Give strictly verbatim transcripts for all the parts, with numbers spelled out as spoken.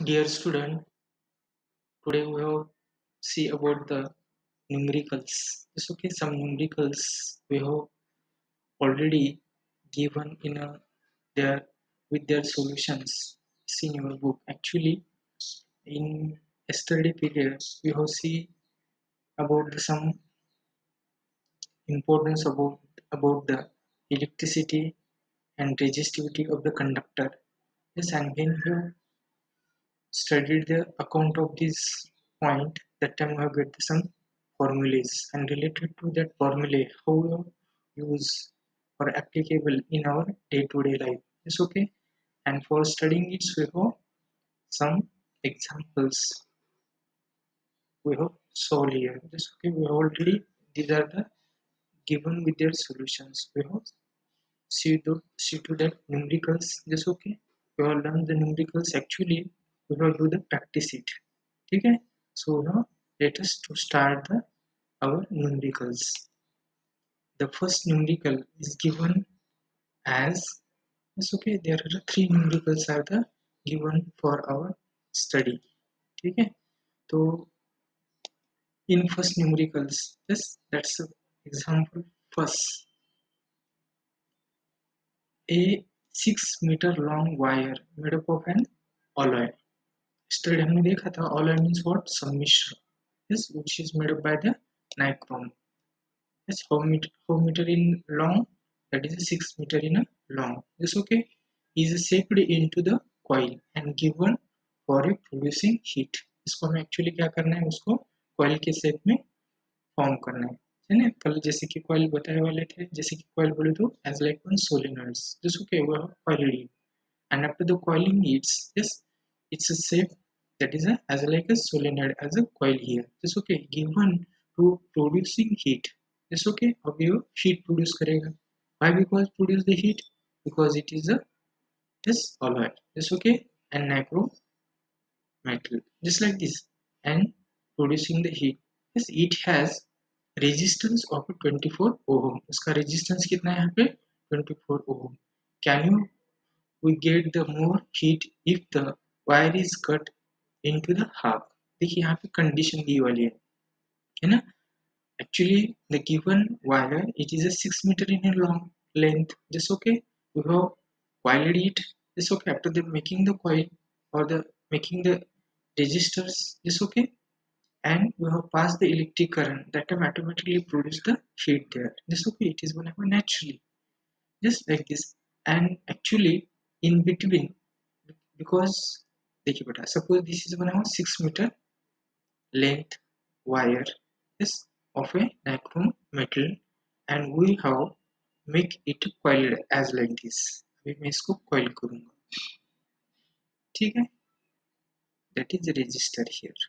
Dear student, today we will see about the numericals. It's okay, some numericals we have already given in a their with their solutions. See in your book. Actually, in yesterday period, we have see about the, some importance about about the electricity and resistivity of the conductor. Yes, and when you studied the account of this point, that time we have get some formulas and related to that formula how we use or applicable in our day-to-day life. It's okay. And for studying it, we have some examples we have solved here. It's okay. We already these are the given with their solutions. We have see to see to that numericals. Just okay. We have learned the numericals. Actually, we will do the practice it. Okay. So now let us to start the our numericals. The first numerical is given as it's okay. There are three numericals are the given for our study. Okay. So in first numericals, yes, that's a example first. A six meter long wire made up of an alloy. Yesterday हमने देखा था alloy means what? सम्मिश्र. Yes, which is made up by the nichrome. Yes, how meter, how meter in long? That is a six meter in a long. This okay is shaped into the coil and given for a producing heat. इसको हमें actually क्या करना है? उसको coil के shape में form करना है. है ना? कल जैसे कि coil बताए वाले थे, जैसे कि coil बोले तो as like one solenoids. This okay वो coiling. And after the coiling, it's yes, it's a shape that is a as like a solenoid as a coil here. This okay given to producing heat. It's okay. अब ये heat produce करेगा. Why? Because produce the heat because it is a this alloy. It's okay. And nicro metal just like this and producing the heat. Yes, it has resistance of twenty-four ohm. उसका resistance कितना है यहाँ पे twenty-four ohm. Can you we get the more heat if the wire is cut into the half. देखिए यहाँ पे condition दी वाली है है ना. Actually the given wire it is a six meter in a long length. Just okay. We have coiled it. Just okay. After the making the coil or the making the resistors. Just okay. And we have passed the electric current that time automatically produce the heat there. Just okay. It is going to happen naturally. Just like this. And actually in between because देखिए बेटा suppose this is one of six meter length wire is of a nichrome metal and we have make it coiled as like this. अभी मैं इसको coil करूँगा. ठीक है. That is the resistor here.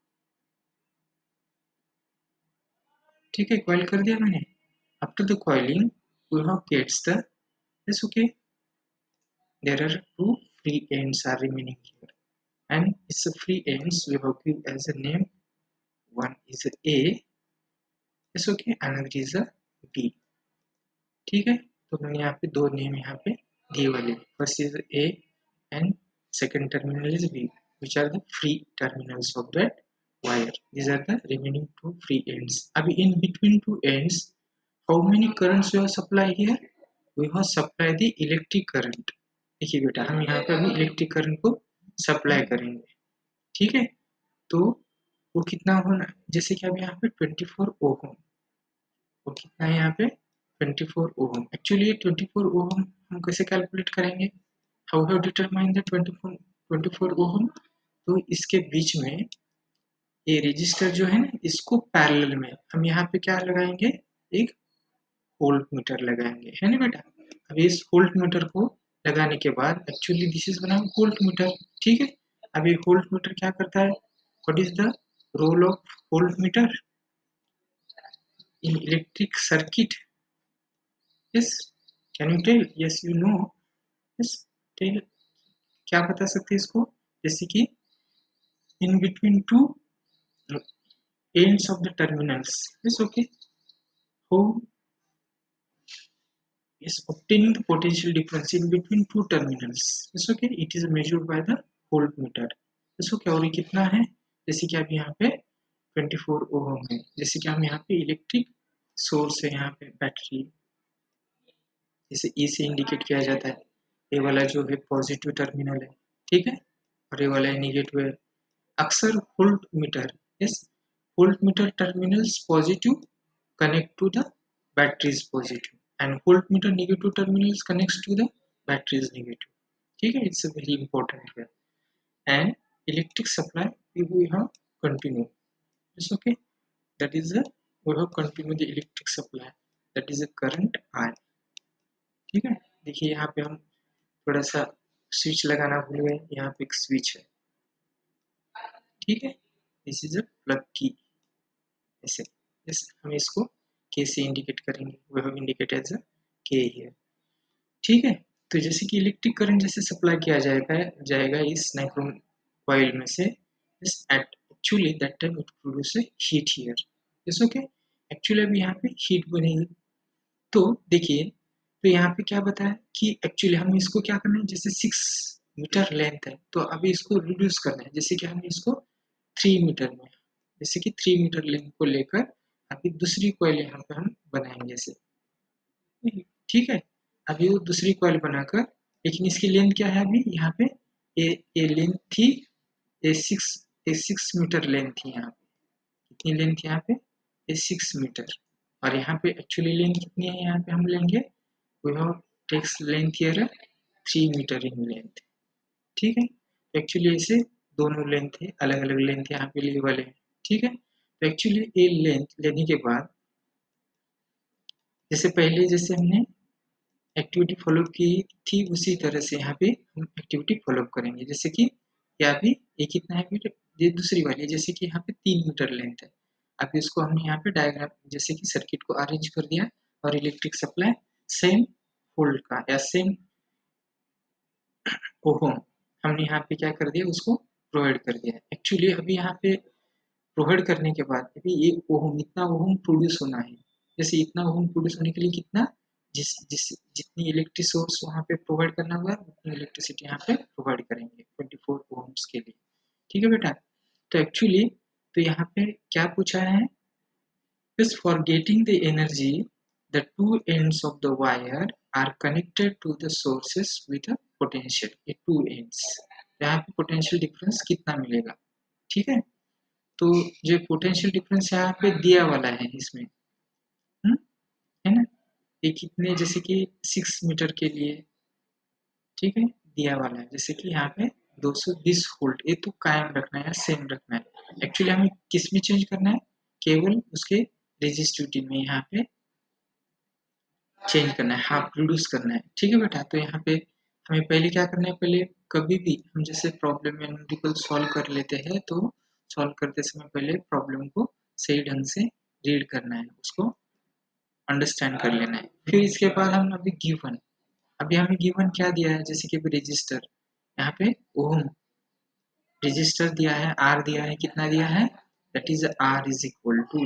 ठीक है. coil कर दिया मैंने. After the coiling we have gets the yes okay. There are two free ends are remaining here and it's a free ends we have give as a name. One is a A. It's okay. Another is a B. ठीक है. तो मैंने यहाँ पे दो name यहाँ पे दिए वाले. First is A and second terminal is B, which are the free terminals of that wire. These are the remaining two free ends. अभी in between two ends, how many currents you have supply here? We have supply the electric current. देखिए बेटा हम यहाँ पे अभी electric current को supply करेंगे. ठीक है. तो वो कितना होना जैसे कि अभी यहाँ पे twenty-four ओम वो कितना है यहाँ पे twenty-four ओम. एक्चुअली twenty-four ओम हम कैसे कैलकुलेट करेंगे? How have determine the twenty-four twenty-four ohm. तो इसके बीच में ये रजिस्टर जो है ना इसको पैरेलल में हम यहाँ पे क्या लगाएंगे? एक वोल्ट मीटर लगाएंगे. है ना बेटा. अब इस वोल्ट मीटर को लगाने के बाद एक्चुअली दिस इज बना वोल्ट मीटर. ठीक है. अब ये वोल्ट मीटर क्या करता है? What is the role of volt meter in electric circuit? Yes, can you tell? Yes, you know. Yes, tell. क्या बता सकते हैं इसको? जैसे कि in between two ends of the terminals. Yes, okay. How is obtaining the potential difference in between two terminals? Yes, okay. It is measured by the voltmeter. इसको क्या, और ये कितना है, जैसे कि अब यहाँ पे ट्वेंटी फोर ओम है, जैसे कि हम यहाँ पे इलेक्ट्रिक सोर्स है, यहाँ पे बैटरी, जैसे ई से इंडिकेट किया जाता है, ये वाला जो है पॉजिटिव टर्मिनल है, ठीक है, और ये वाला नेगेटिव है। अक्सर volt meter, yes, volt meter terminals positive connect to the batteries positive and voltmeter negative terminals connects to the batteries negative. ठीक है, it's a very important here. And electric supply we we have continue. It's okay. That is the we have continue the electric supply. That is a current I. ठीक है, देखिए यहाँ पे हम थोड़ा सा स्विच लगाना भूल गए, यहाँ पे एक स्विच है, ठीक है, दिस इज अ प्लग की, ऐसे, yes, हम इसको के से इंडिकेट करेंगे, we have indicated as a के here, ठीक है। तो जैसे कि इलेक्ट्रिक करंट जैसे सप्लाई किया जाएगा जाएगा इस नाइक्रोम कॉइल में से, इस at actually that time it produce a heat here, it's okay, actually अभी यहाँ पे हीट बनेगी। तो देखिए, तो यहाँ पे क्या बताया कि एक्चुअली हम इसको क्या करना है, जैसे सिक्स मीटर लेंथ है तो अभी इसको रिड्यूस करना है, जैसे कि हम इसको थ्री मीटर में, जैसे कि थ्री मीटर लेंथ को लेकर अभी दूसरी कॉइल यहाँ पे हम बनाएंगे ऐसे, ठीक है। अभी वो दूसरी कॉइल बनाकर, लेकिन इसकी लेंथ क्या है, अभी यहाँ पे ये ये लेंथ थी, ये सिक्स ये सिक्स मीटर लेंथ थी, यहाँ पे कितनी लेंथ यहाँ पे, ये सिक्स मीटर, और यहाँ पे एक्चुअली लेंथ कितनी है, यहाँ पे हम लेंगे we have takes length here three metre in length, ठीक है। तो एक्चुअली ऐसे दोनों लेंथ है, अलग अलग लेंथ यहाँ पे लिए वाले हैं, ठीक है। तो एक्चुअली ये लेंथ लेने के बाद, जैसे पहले जैसे हमने एक्टिविटी फॉलो की थी उसी तरह से यहाँ पे हम एक्टिविटी फॉलो करेंगे, जैसे कि यहाँ भी ये कितना है मीटर, ये दूसरी वाली, जैसे कि यहाँ पे तीन मीटर लेंथ है, अब इसको हमने यहाँ पे डायग्राम जैसे कि सर्किट को अरेंज कर दिया, और इलेक्ट्रिक सप्लाई सेम वोल्ट का या सेम ओहम हमने यहाँ पे क्या कर दिया, उसको प्रोवाइड कर दिया। एक्चुअली अभी यहाँ पे प्रोवाइड करने के बाद अभी ये ओहम, इतना ओहम प्रोड्यूस होना है, जैसे इतना ओहम प्रोड्यूस होने के लिए कितना, जिस जिस जितनी इलेक्ट्रिक सोर्स वहाँ पे प्रोवाइड करना हुआ उतनी इलेक्ट्रिसिटी यहाँ पे प्रोवाइड करेंगे ट्वेंटी फोर ओम्स के लिए, ठीक है बेटा। तो एक्चुअली तो यहाँ पे क्या पूछा है, is for getting the energy the two ends of the wire are connected to the sources with a potential, ये two ends, यहाँ पे पोटेंशियल डिफरेंस कितना मिलेगा, ठीक है। तो जो पोटेंशियल डिफरेंस यहाँ पे दिया वाला है इसमें, हुँ? है ना, ये कितने, जैसे कि सिक्स मीटर के लिए, ठीक है, दिया वाला है, जैसे कि यहाँ पे दो सौ बीस वोल्ट, ये तो कायम रखना है, सेम रखना है। एक्चुअली हमें किस में चेंज करना है, केवल उसके रेजिस्टिविटी में यहाँ पे चेंज करना है, हाफ रिड्यूस करना है, ठीक है बेटा। तो यहाँ पे हमें पहले क्या करना है, पहले कभी भी हम जैसे प्रॉब्लम में न्यूमेरिकल सॉल्व कर लेते हैं तो सॉल्व करते समय पहले प्रॉब्लम को सही ढंग से रीड करना है, उसको अंडरस्टैंड कर लेना है। फिर इसके बाद हम अभी गिवन, अभी हमें गिवन क्या दिया है, जैसे कि रजिस्टर, यहाँ पे ओम रजिस्टर दिया है, आर दिया है, कितना दिया है, that is R is equal to,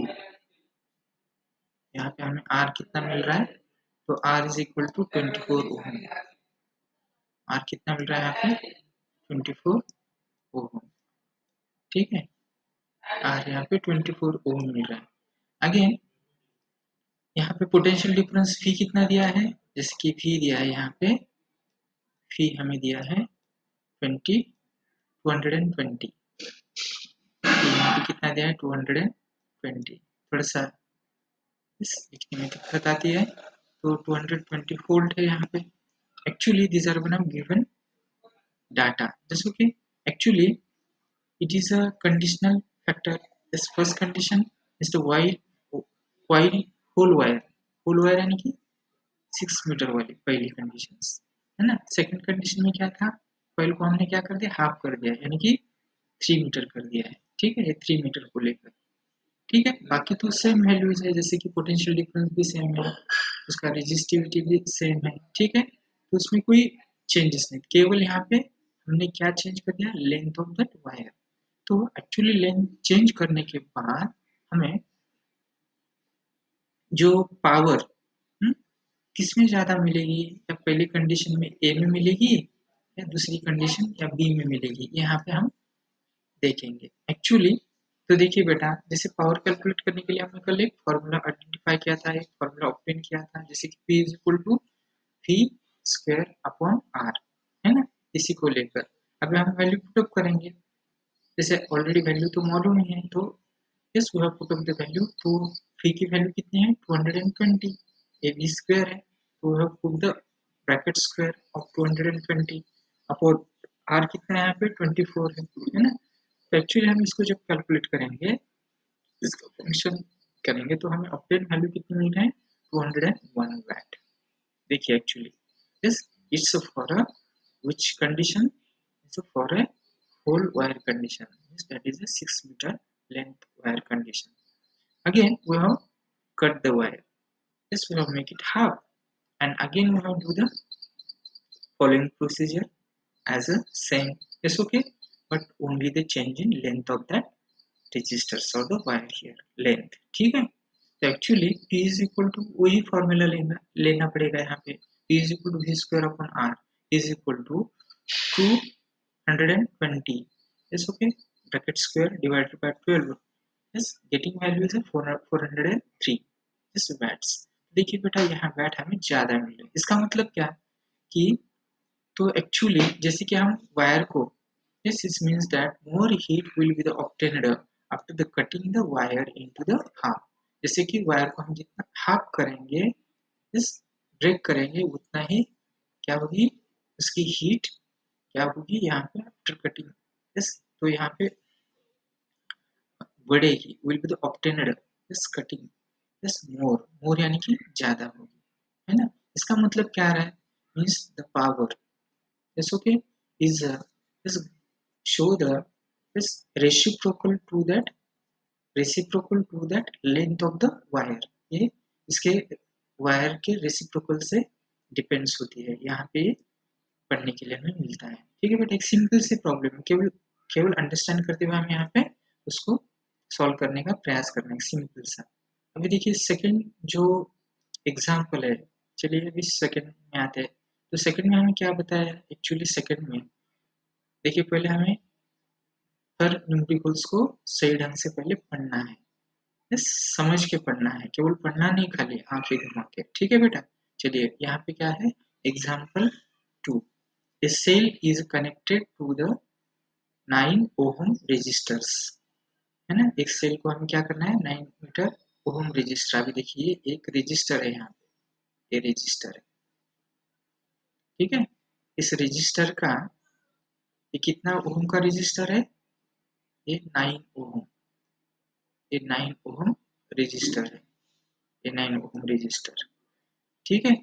यहाँ पे हमें आर कितना मिल रहा है, तो R is equal to twenty four ohm, R कितना मिल रहा है यहाँ पे ट्वेंटी फोर ओम, ठीक है, आर यहाँ पे ट्वेंटी फोर ओम मिल रहा है। अगेन यहाँ पे पोटेंशियल डिफरेंस फी कितना दिया है, जैसे कि फी दिया है यहाँ पे, फी हमें दिया है twenty two hundred and twenty, यहाँ पे कितना दिया है टू हंड्रेड एंड ट्वेंटी, थोड़ा सा इस लिखने में दिक्कत आती है, तो टू हंड्रेड ट्वेंटी वोल्ट है यहाँ पे। Actually this are one of given data, जैसे कि actually it is a conditional factor, this first condition is the while while whole wire, whole wire यानी कि सिक्स मीटर वाली पहली कंडीशन है ना। सेकंड कंडीशन में क्या था, कॉइल को हमने क्या कर दिया, हाफ कर दिया, यानी कि थ्री मीटर कर दिया है, ठीक है, ये थ्री मीटर को लेकर, ठीक है। बाकी तो सेम वैल्यूज है, जैसे कि पोटेंशियल डिफरेंस भी सेम है, उसका रेजिस्टिविटी भी सेम है, ठीक है। तो उसमें कोई चेंजेस नहीं, केवल यहाँ पे हमने क्या चेंज कर दिया, लेंथ ऑफ दैट वायर। तो एक्चुअली लेंथ चेंज करने के बाद हमें जो पावर किसमें ज़्यादा मिलेगी, या पहली कंडीशन में ए में मिलेगी या दूसरी कंडीशन या बी में मिलेगी, यहाँ पे हम देखेंगे एक्चुअली। तो देखिए बेटा, जैसे पावर कैलकुलेट करने के लिए हमने कल एक फॉर्मूला आइडेंटिफाई किया था, एक फॉर्मूला ऑब्टेन किया था, जैसे कि P is equal to V square upon R, है ना, इसी को लेकर अब हम वैल्यू पुटअप करेंगे। जैसे ऑलरेडी वैल्यू तो मालूम ही है, तो yes we have put up the value. तो V की वैल्यू कितनी है, टू हंड्रेड ट्वेंटी, ये V स्क्वायर है, तो we have put the bracket square of two hundred twenty upon R कितना है यहाँ पे ट्वेंटी फोर है, है ना। तो एक्चुअली हम इसको जब कैलकुलेट करेंगे, इसका फंक्शन करेंगे, तो हमें ऑब्टेन वैल्यू कितनी मिल रहा है, टू हंड्रेड वन वाट। देखिए actually this it's for a which condition, it's for a whole wire condition, that is a six meter length wire condition. Again we have cut the wire, yes we have make it half, and again we have do the following procedure as a same, yes okay, but only the change in length of that resistors or the wire here length, ठीक है। तो एक्चुअली P is equal to वही formula लेना लेना पड़ेगा यहाँ पे, P is equal to V square upon R is equal to two hundred twenty, yes okay, bracket square divided by twelve, yes getting value is four hundred three, yes watts। देखिए बेटा यहाँ watt हमें ज्यादा मिले, इसका मतलब क्या कि, तो एक्चुअली जैसे कि हम वायर को, yes it means that more heat will be the obtained after the cutting the wire into the half। जैसे कि वायर को हम जितना हाफ करेंगे, yes ब्रेक करेंगे, उतना ही क्या होगी, उसकी हीट क्या होगी यहाँ पे आफ्टर कटिंग, यस तो यहाँ पे बढ़ेगी, will be the obtained yes cutting, yes more, more यानी कि ज्यादा होगी, है ना। इसका मतलब क्या रहा है, means the power, yes okay, is is show the is reciprocal to that, reciprocal to that length of the wire, ये इसके वायर के रेसिप्रोकल से डिपेंड्स होती है, यहाँ पे पढ़ने के लिए हमें मिलता है, ठीक है बेटा। एक सिंपल सी प्रॉब्लम है, केवल केवल अंडरस्टैंड करते हुए हम यहाँ पे उसको सॉल्व करने का प्रयास करना है, सिंपल सा। अभी देखिए सेकंड जो एग्जाम्पल है, चलिए अभी सेकंड में आते हैं। तो सेकंड में हमें क्या बताया, एक्चुअली सेकंड में देखिए पहले हमें हर न्यूमेरिकल्स को सही ढंग से पहले पढ़ना है, बस समझ के पढ़ना है, केवल पढ़ना नहीं खाली आंखें घुमा के, ठीक है बेटा। चलिए यहाँ पे क्या है, example two, a cell is connected to the nine ohm resistors, है ना। एक सेल को हमें क्या करना है, नाइन मीटर ओहम रेजिस्टर। अभी देखिए एक रेजिस्टर है यहाँ पे, ये रेजिस्टर है, ठीक है। इस रेजिस्टर का ये कितना ओहम का रेजिस्टर है, ये नाइन ओहम, ये नाइन ओहम रेजिस्टर है, ये नाइन ओहम रेजिस्टर, ठीक है।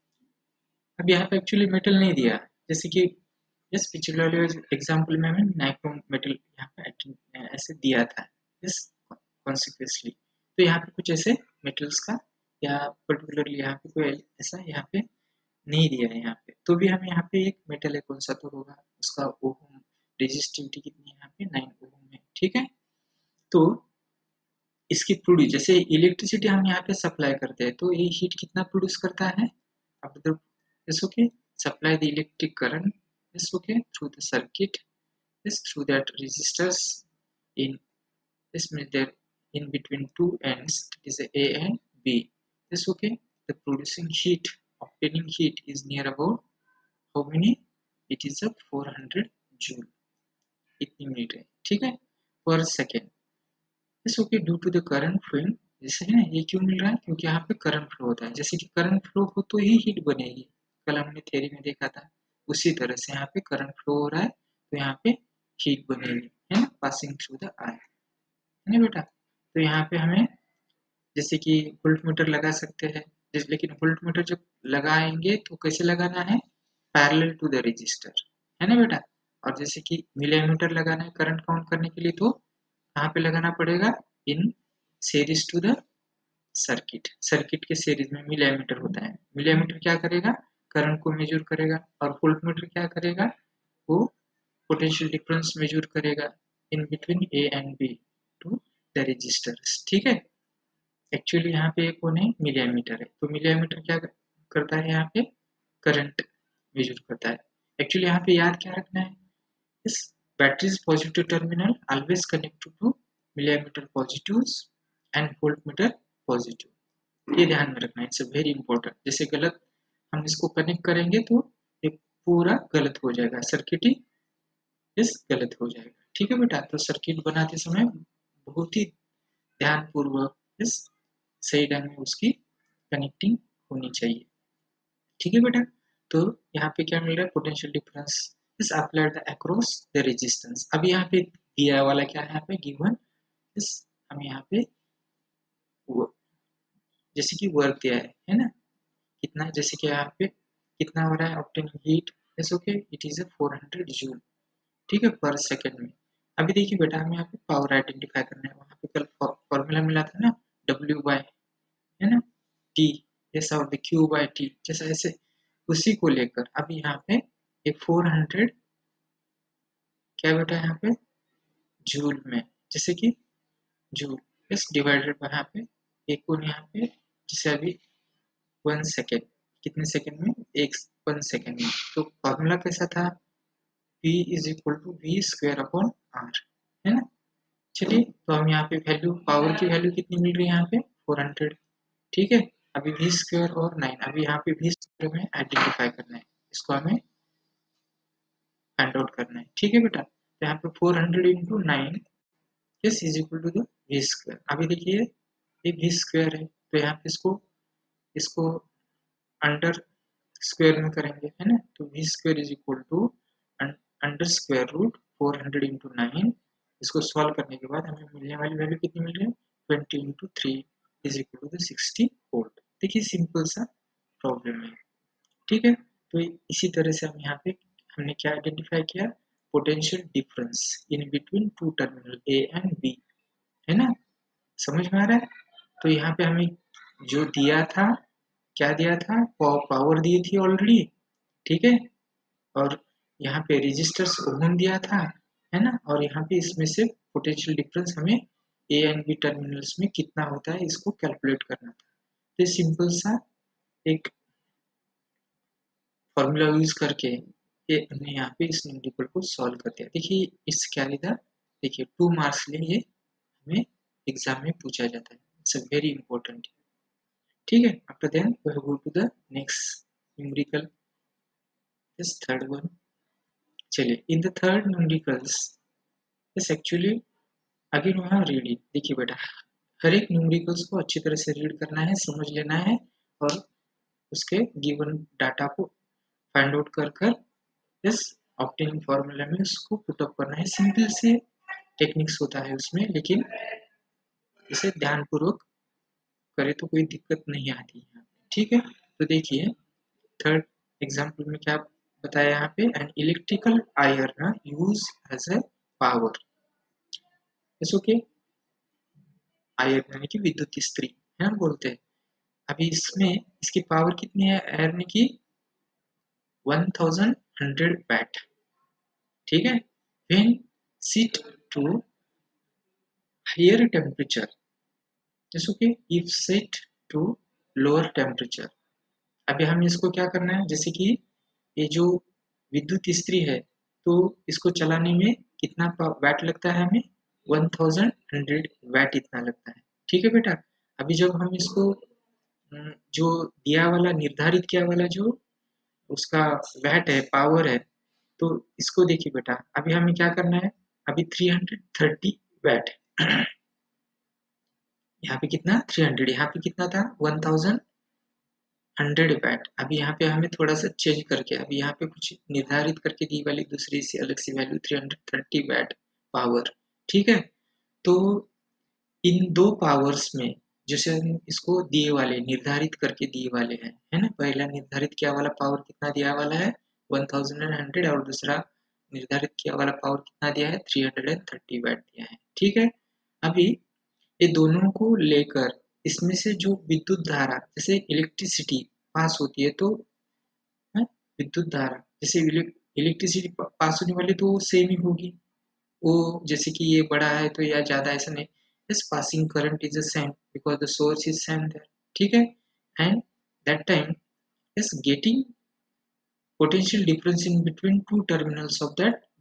अब यहाँ पे एक्चुअली मेटल नहीं दिया, जैसे कि यस पिछले वाले एग्जाम्पल में हमें नाइक्रोम मेटल यहाँ पे ऐसे दिया था, यस कॉन्सिक्वेंसली। तो यहाँ पे कुछ ऐसे मेटल्स का या पर्टिकुलरली यहाँ पे कोई ऐसा यहाँ पे नहीं दिया है यहाँ पे, तो भी हमें यहाँ पे एक मेटल है, कौन सा तो होगा, उसका ओहम रेजिस्टिविटी कितनी है यहाँ पे, नाइन ओहम है, ठीक है। तो इसकी प्रोड्यूस, जैसे इलेक्ट्रिसिटी हम यहाँ पे सप्लाई करते हैं, तो ये हीट कितना प्रोड्यूस करता है, after the it's okay supply the electric current it's okay through the circuit is through that resistors in this method in between two ends, it is A and B, this okay, the producing heat, obtaining heat is near about how many, it is a four hundred joule, इतनी minute है, ठीक है, पर second, this okay due to the current flowing, जैसे है ये क्यों मिल रहा है, क्योंकि यहाँ पे करंट फ्लो होता है, जैसे कि करंट फ्लो हो तो ही हीट बनेगी, कल हमने थ्योरी में देखा था, उसी तरह से यहाँ पे करंट फ्लो हो रहा है, तो यहाँ पे हीट बनेगी, है ना, पासिंग थ्रू द आयर, है ना बेटा। तो यहाँ पे हमें जैसे कि वोल्ट मीटर लगा सकते हैं, लेकिन वोल्ट मीटर जब लगाएंगे तो कैसे लगाना है, पैरेलल टू द रजिस्टर, है ना बेटा। और जैसे कि मिलीमीटर लगाना है करंट काउंट करने के लिए, तो कहाँ पे लगाना पड़ेगा, in series to the circuit, circuit के सीरीज में मिलीमीटर होता है, मिलीमीटर क्या करेगा, करंट को मेजर करेगा, और वोल्ट मीटर क्या करेगा, वो पोटेंशियल डिफरेंस मेजर करेगा in between A and B to the resistors, ठीक है। एक्चुअली यहाँ पे कौन है, मिलीमीटर है, तो मिलीमीटर क्या करता है, यहाँ पे करंट मेजर करता है। एक्चुअली यहाँ पे याद क्या रखना है, इस battery's positive terminal always connected to milliammeter positives and voltmeter positive. ये ध्यान में रखना, इट्स वेरी इंपॉर्टेंट। जैसे गलत हम इसको कनेक्ट करेंगे तो ये पूरा गलत हो जाएगा, सर्किट ही इस गलत हो जाएगा। ठीक है बेटा, तो सर्किट बनाते समय बहुत ही ध्यानपूर्वक इस सही ढंग में उसकी कनेक्टिंग होनी चाहिए। ठीक है बेटा, तो यहाँ पे क्या मिल रहा है, potential difference is applied across the resistance. अब यहाँ पे दिया वाला क्या है, यहाँ पे गिवन इस हम यहाँ पे जैसे कि वर्क दिया है है ना, कितना, जैसे कि यहाँ पे कितना हो रहा है obtaining heat is okay, it is a four hundred joule, ठीक है, पर सेकेंड में। अभी देखिए बेटा, हमें यहाँ पे पावर आइडेंटिफाई करना है। वहाँ पे कल फॉर्मूला मिला था ना, डब्ल्यू बाय है ना टी, जैसा और क्यू बाय टी, जैसा ऐसे उसी को लेकर अब यहाँ पे एक फोर हंड्रेड क्या बेटा यहाँ पे जूल में, जैसे कि जूल इस डिवाइडेड बाय यहाँ पे एक को यहाँ पे, जैसे अभी वन सेकेंड, कितने सेकेंड में, एक वन सेकेंड में। तो फॉर्मूला कैसा था, P is equal to V square upon R, है ना। चलिए, तो हम यहाँ पे वैल्यू, पावर की वैल्यू कितनी मिल रही है यहाँ पे फोर हंड्रेड, ठीक है। अभी वी स्क्वायर और नाइन, अभी यहाँ पे वी स्क्वायर में आइडेंटिफाई करना है, इसको हमें फाइंड आउट करना है, ठीक है बेटा। तो यहाँ पे four hundred into nine is equal to the V square. अभी देखिए ये वी स्क्वायर है, तो यहाँ पे इसको इसको अंडर स्क्वायर में करेंगे, है ना। तो V square is equal to under square root four hundred into nine. इसको सॉल्व करने के बाद हमें मिलने वाली वैल्यू कितनी मिल रही है, twenty into three is equal to sixty volt. देखिए सिंपल सा प्रॉब्लम है, ठीक है। तो इसी तरह से हम यहाँ पे हमने क्या आइडेंटिफाई किया, potential difference in between two terminal A and B, है ना, समझ में आ रहा है। तो यहाँ पे हमें जो दिया था, क्या दिया था, पावर दी थी ऑलरेडी, ठीक है, और यहाँ पे रेजिस्टर्स ओहम दिया था, है ना, और यहाँ पे इसमें से पोटेंशियल डिफरेंस हमें ए एंड बी टर्मिनल्स में कितना होता है इसको कैलकुलेट करना था। तो सिंपल सा एक फॉर्मूला यूज करके ये हमने यहाँ पे इस न्यूमेरिकल को सॉल्व कर दिया। देखिए इस क्या लिखा, देखिए टू मार्क्स के लिए हमें एग्जाम में पूछा जाता है, इट्स अ वेरी इंपॉर्टेंट, ठीक है। After then we will go to the next numerical, this third one. चलिए, in the third numericals this actually again we have read it. देखिए बेटा, हर एक न्यूमेरिकल्स को अच्छी तरह से रीड करना है, समझ लेना है, और उसके गिवन डाटा को फाइंड आउट कर कर इस ऑब्टेनिंग फॉर्मूला में उसको पुट अप करना है। सिंपल से टेक्निक्स होता है उसमें, लेकिन इसे ध्यानपूर्वक करे तो कोई दिक्कत नहीं आती है, ठीक है। तो देखिए थर्ड एग्जाम्पल में क्या बताया यहाँ पे, an electrical iron use as a power, it's okay. Iron यानी कि विद्युत इस्त्री है, हम बोलते हैं। अभी इसमें इसकी पावर कितनी है आयरन की, वन थाउजेंड हंड्रेड वैट, ठीक है। When set to higher temperature, it's okay, if set to lower temperature. अभी हम इसको क्या करना है, जैसे कि ये जो विद्युत इस्त्री है, तो इसको चलाने में कितना वैट लगता है, हमें वन थाउजेंड हंड्रेड वैट इतना लगता है, ठीक है बेटा। अभी जब हम इसको जो दिया वाला निर्धारित किया वाला जो उसका वैट है, पावर है, तो इसको देखिए बेटा, अभी हमें क्या करना है, अभी थ्री हंड्रेड थर्टी वैट यहाँ पे कितना थ्री हंड्रेड, यहाँ पे कितना था वन थाउजेंड हंड्रेड वैट। अभी यहाँ पे हमें थोड़ा सा चेंज करके, अभी यहाँ पे कुछ निर्धारित करके दी वाली दूसरी से अलग सी value three hundred thirty watt power, ठीक है। तो इन दो पावर्स में जैसे हम इसको दिए वाले निर्धारित करके दिए वाले हैं, है ना, पहला निर्धारित किया वाला पावर कितना दिया वाला है वन थाउजेंड हंड्रेड, और दूसरा निर्धारित किया वाला पावर कितना दिया है थ्री हंड्रेड थर्टी वैट दिया है, ठीक है। अभी ये दोनों को लेकर इसमें से जो विद्युत धारा, जैसे इलेक्ट्रिसिटी पास होती है, तो विद्युत धारा जैसे इलेक्ट्रिसिटी पास होने वाली तो सेम ही होगी, वो जैसे कि ये बड़ा है तो या ज्यादा ऐसा नहीं, this passing current is the same because the source is same there, ठीक है। and that time is getting potential difference in between two terminals of that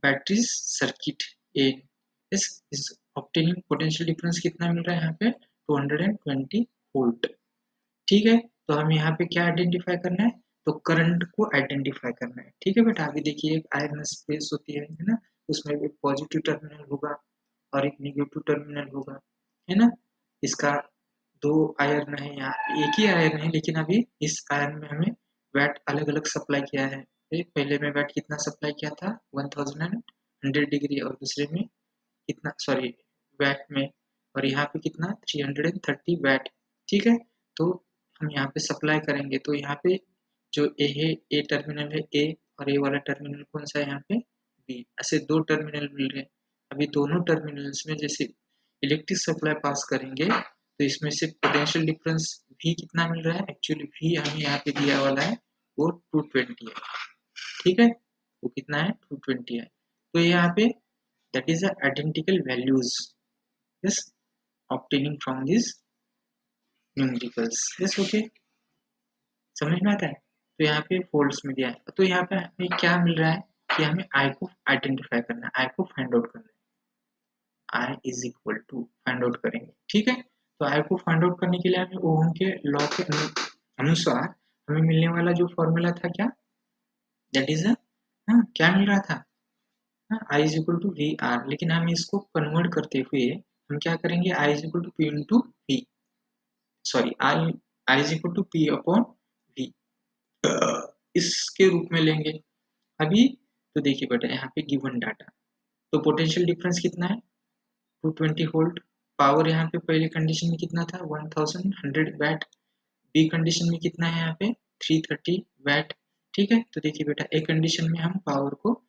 battery circuit a is is obtaining potential difference कितना मिल रहा है यहाँ पे to hundred twenty volt. ठीक है, तो हम यहाँ पे क्या आइडेंटिफाई करना है, तो करंट को आइडेंटिफाई करना है। ठीक है बेटा, अभी देखिए एक आयरन स्पेस होती है है ना, उसमें एक पॉजिटिव टर्मिनल होगा और एक नेगेटिव टर्मिनल होगा, है ना। इसका दो आयरन है, यहाँ एक ही आयरन है, लेकिन अभी इस आयरन में हमें वैट अलग अलग सप्लाई किया है। पहले में वैट कितना सप्लाई किया था वन थाउजेंड हंड्रेड डिग्री, और दूसरे में कितना, सॉरी वैट में, और यहाँ पे कितना थ्री हंड्रेड थर्टी वैट। ठीक है, तो हम यहाँ पे सप्लाई करेंगे, तो यहाँ पे जो ए है, ए टर्मिनल है ए, और ए वाला टर्मिनल कौन सा है यहाँ पे बी, ऐसे दो टर्मिनल मिल रहे हैं। अभी दोनों टर्मिनल्स में जैसे इलेक्ट्रिक सप्लाई पास करेंगे, तो इसमें से पोटेंशियल डिफरेंस भी कितना मिल रहा है, एक्चुअली भी हमें यहाँ पे दिया वाला है वो टू ट्वेंटी है। ठीक है, वो कितना है टू ट्वेंटी है, तो यहाँ पे that is the identical values yes obtaining from these numericals yes okay, समझ में आता है। तो यहाँ पे फोल्ड्स में दिया है, तो यहाँ पे हमें क्या मिल रहा है कि हमें आई को आइडेंटिफाई करना है, आई को फाइंड आउट करना है, I is equal to find out करेंगे। ठीक है, तो आई को फाइंड आउट करने के लिए हमें ओम के लॉ के अनुसार हमें मिलने वाला जो फॉर्मूला था क्या, दैट इज हाँ क्या मिल रहा था, I is equal to V R, लेकिन हम इसको कन्वर्ट करते हुए हम क्या करेंगे, I is equal to P into V, sorry I I is equal to P upon V, इसके रूप में लेंगे अभी। तो देखिए बेटा यहाँ पे गिवन डाटा, तो पोटेंशियल डिफरेंस कितना है टू ट्वेंटी वोल्ट, पावर यहाँ पे पहली कंडीशन में कितना था one thousand hundred watt, B condition में कितना है यहाँ पे थ्री थर्टी वैट। ठीक है, तो देखिए बेटा ए कंडीशन में हम पावर को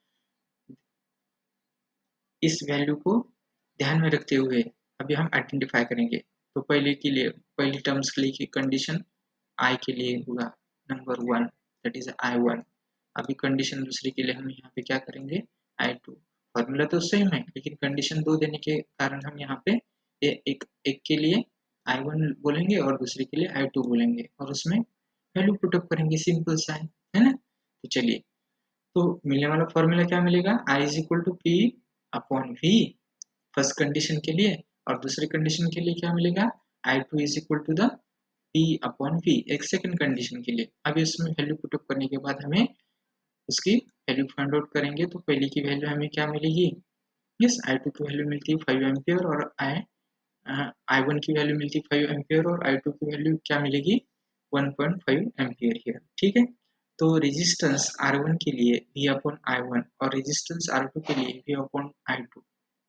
इस वैल्यू को ध्यान में रखते हुए अभी हम आइडेंटिफाई करेंगे। तो पहले के लिए पहली टर्म्स के लिए कंडीशन आई के लिए होगा number one, that is I one. अभी कंडीशन दूसरी के लिए हम यहाँ पे क्या करेंगे आई टू, फॉर्मूला तो सेम है लेकिन कंडीशन दो देने के कारण हम यहाँ पे ये एक एक के लिए आई वन बोलेंगे और दूसरे के लिए आई टू बोलेंगे और उसमें वैल्यू पुटअप करेंगे, सिंपल सा है ना। तो चलिए, तो मिलने वाला फॉर्मूला क्या मिलेगा, I is equal to P upon V first condition के लिए, और दूसरे कंडीशन के लिए क्या मिलेगा I two is equal to the P upon V एक सेकंड कंडीशन के लिए। अब इसमें वैल्यू पुटअप करने के बाद हमें उसकी वैल्यू फाइंड आउट करेंगे, तो पहले की वैल्यू हमें क्या मिलेगी, यस आई टू की वैल्यू मिलती है फाइव एम्पियर और आई आई वन की वैल्यू मिलती है फाइव एम्पियर और आई टू की वैल्यू क्या मिलेगी one point five ampere here. ठीक है, तो रेजिस्टेंस आर वन के लिए V अपॉन आई वन और रेजिस्टेंस आर टू के लिए V अपॉन आई टू,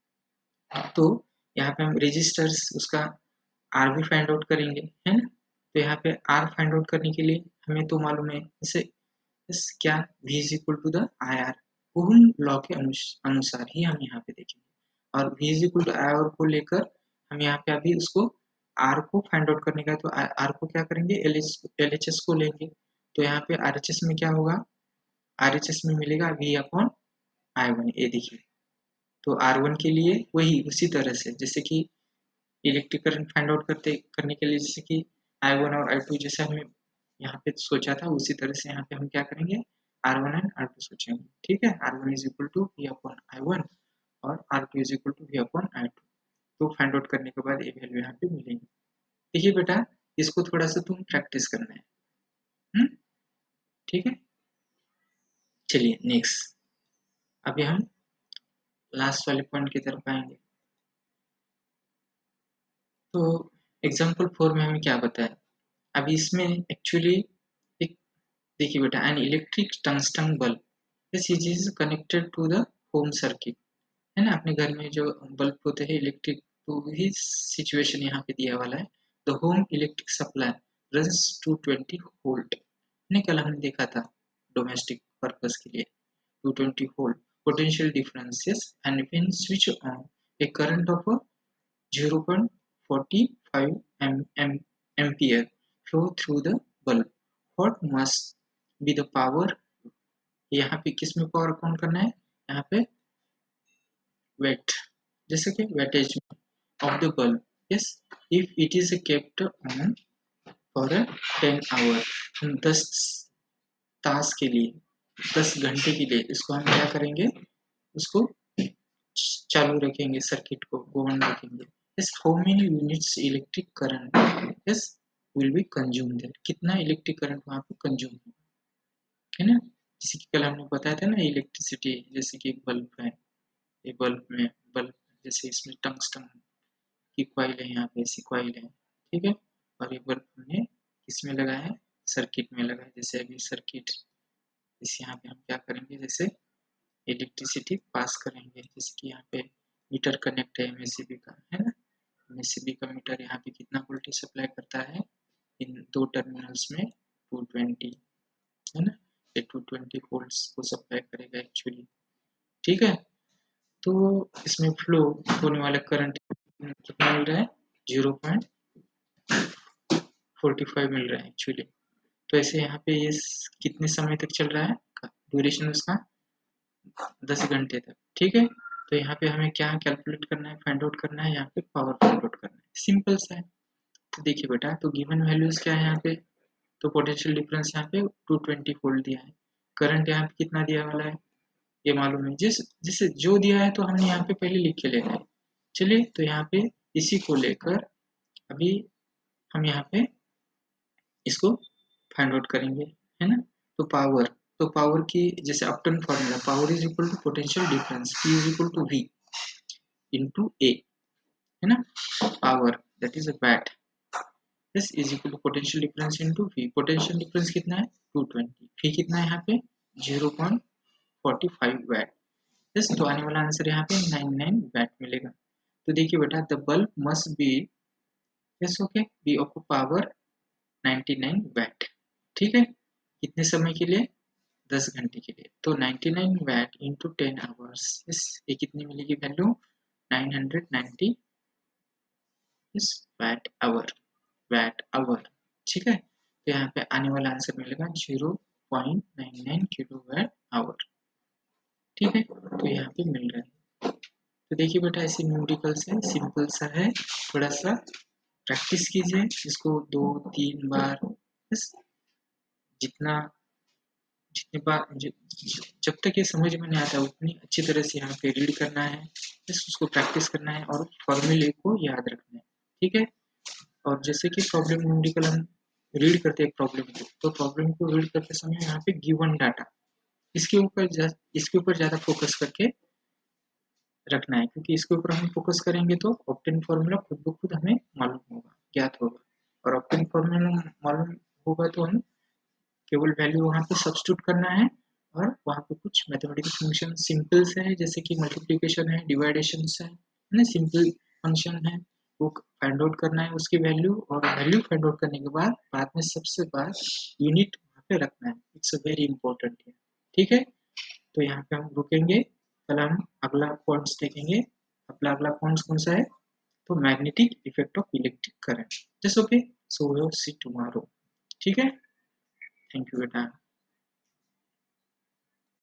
तो यहाँ पे हम रेजिस्टर्स उसका R भी फाइंड आउट करेंगे, है ना। तो यहाँ पे R फाइंड आउट करने के लिए हमें तो मालूम है इसे इस क्या V is equal to the I R, ohm law के अनुसार ही हम यहाँ पे देखेंगे, और V is equal to I R को लेकर हम यहाँ पे अभी उसको R को फाइंड आउट करने का, तो R को क्या करेंगे एल एच एस को लेंगे, तो यहाँ पे आर एच एस में क्या होगा, आर एच एस में मिलेगा V अपॉन आई वन, ये देखिए। तो आर वन के लिए वही उसी तरह से जैसे कि इलेक्ट्रिक करंट फाइंड आउट करते करने के लिए जैसे कि आई वन और आई टू जैसे हमने यहाँ पे सोचा था, उसी तरह से यहाँ पे हम क्या करेंगे R one and R two सोचेंगे। ठीक है, R one is equal to V upon I one और R two is equal to V upon I two, तो फाइंड आउट करने के बाद ये वैल्यू यहाँ पे मिलेंगी। देखिए बेटा इसको थोड़ा सा तुम प्रैक्टिस करना है, हम्म ठीक है। चलिए नेक्स्ट, अभी हम लास्ट वाले पॉइंट की तरफ आएंगे। तो एग्जाम्पल फोर में हमें क्या बताया, अब इसमें एक्चुअली एक देखिए बेटा an electric tungsten bulb, this is connected to the home circuit, है ना। अपने घर में जो बल्ब होते हैं इलेक्ट्रिक, तो वही सिचुएशन यहाँ पे दिया वाला है। The home electric supply runs two twenty volt, ने कल हमने देखा था डोमेस्टिक पर्पस के लिए two twenty volt, potential differences and when switch on a current of zero point four five ampere flow through the bulb, what must be the power, यहाँ पे किस में पावर काउंट करना है, यहाँ पे वेट जैसे कि weightage of the bulb, yes if it is kept on for a ten hour, दस तास के लिए दस घंटे के लिए इसको हम क्या करेंगे उसको चालू रखेंगे, सर्किट को गो ऑन रखेंगे। yes, how many units electric current yes will be consumed there, कितना इलेक्ट्रिक करंट वहाँ पे कंज्यूम है ना। जैसे कि कल हमने बताया था ना इलेक्ट्रिसिटी, जैसे कि एक बल्ब है, ये बल्ब में बल्ब जैसे इसमें टंगस्टन की कॉइल है, यहाँ पे ऐसी कॉइल है, ठीक है, और ये बल्ब हमने किसमें लगा है, सर्किट में लगा है। जैसे अभी सर्किट इस यहाँ पे हम क्या करेंगे, जैसे इलेक्ट्रिसिटी पास करेंगे, जैसे कि यहाँ पे मीटर कनेक्ट है एमएससीबी का, है ना। एमएससीबी का मीटर यहाँ पे कितना वोल्टेज सप्लाई करता है इन दो टर्मिनल्स में, टू ट्वेंटी, है ना, ये टू ट्वेंटी वोल्ट्स को सप्लाई करेगा एक्चुअली, ठीक है। तो इसमें फ्लो होने वाला करंट कितना मिल रहा है, जीरो पॉइंट फोर्टी फाइव मिल रहा है एक्चुअली। तो ऐसे यहाँ पे ये कितने समय तक चल रहा है, ड्यूरेशन उसका दस घंटे तक, ठीक है। तो यहाँ पे हमें क्या कैलकुलेट करना है, फाइंड आउट करना है, यहाँ पे पावर फाइंड आउट करना है, सिंपल सा है। तो देखिए बेटा, तो गिवन वैल्यूज क्या है यहाँ पे, तो पोटेंशियल डिफरेंस यहाँ पे टू ट्वेंटी वोल्ट दिया है, करंट यहाँ पे कितना दिया वाला है ये मालूम है, जिस जिसे जो दिया है तो हमने यहाँ पे पहले लिख के लेना है। चलिए, तो यहाँ पे इसी को लेकर अभी हम यहाँ पे इसको फाइंड आउट करेंगे, है ना। तो पावर, तो पावर की जैसे अपटन formula, power is equal to potential difference, P is equal to V into A, है ना। Power that is a watt, this is equal to potential difference into V, potential difference कितना है two twenty, V कितना है यहाँ पे zero point forty five watt, this तो आने वाला आंसर यहाँ पे नाइंटी नाइन वैट मिलेगा। तो देखिए बेटा, the bulb must be yes okay be of power ninety nine watt, ठीक है, कितने समय के लिए, दस घंटे के लिए। तो ninety nine watt into ten hours, इस ये कितनी मिलेगी वैल्यू, नाइन हंड्रेड नाइंटी इस वैट आवर, वैट आवर, ठीक है। तो यहाँ पे आने वाला आंसर मिलेगा zero point nine nine kilo watt hour, ठीक है। तो यहाँ पे मिल रहा है। तो देखिए बेटा, ऐसे न्यूमेरिकल्स है, सिंपल सा है, थोड़ा सा प्रैक्टिस कीजिए इसको दो तीन बार, बस जितना जितने बार ज, जब तक ये समझ में नहीं आता उतनी अच्छी तरह से यहाँ पे रीड करना है, बस उसको प्रैक्टिस करना है और फॉर्मूले को याद रखना है, ठीक है। और जैसे कि प्रॉब्लम न्यूमेरिकल हम रीड करते हैं प्रॉब्लम को, तो प्रॉब्लम को रीड करते समय यहाँ पे गिवन डाटा इसके ऊपर इसके ऊपर ज़्यादा फोकस करके रखना है, क्योंकि इसके ऊपर हम फोकस करेंगे तो ऑप्टेन फॉर्मूला खुद ब खुद हमें मालूम होगा, ज्ञात होगा, और ऑप्टेन फॉर्मूला मालूम होगा तो हम केवल वैल्यू वहाँ पे सब्स्टिट्यूट करना है, और वहाँ पे कुछ मैथमेटिकल फंक्शन सिंपल से है, जैसे कि मल्टीप्लिकेशन है, डिवाइडेशन है ना, सिंपल फंक्शन है, वो फाइंड आउट करना है उसकी वैल्यू, और वैल्यू फाइंड आउट करने के बाद बाद में सबसे बाद यूनिट वहाँ पे रखना है, इट्स अ वेरी इंपॉर्टेंट है, ठीक है। तो यहाँ पे हम रुकेंगे, कल हम अगला पॉइंट्स देखेंगे। अपना अगला पॉइंट्स कौन सा है, तो magnetic effect of electric current, just okay, so we will see tomorrow, ठीक है। थैंक यू बेटा।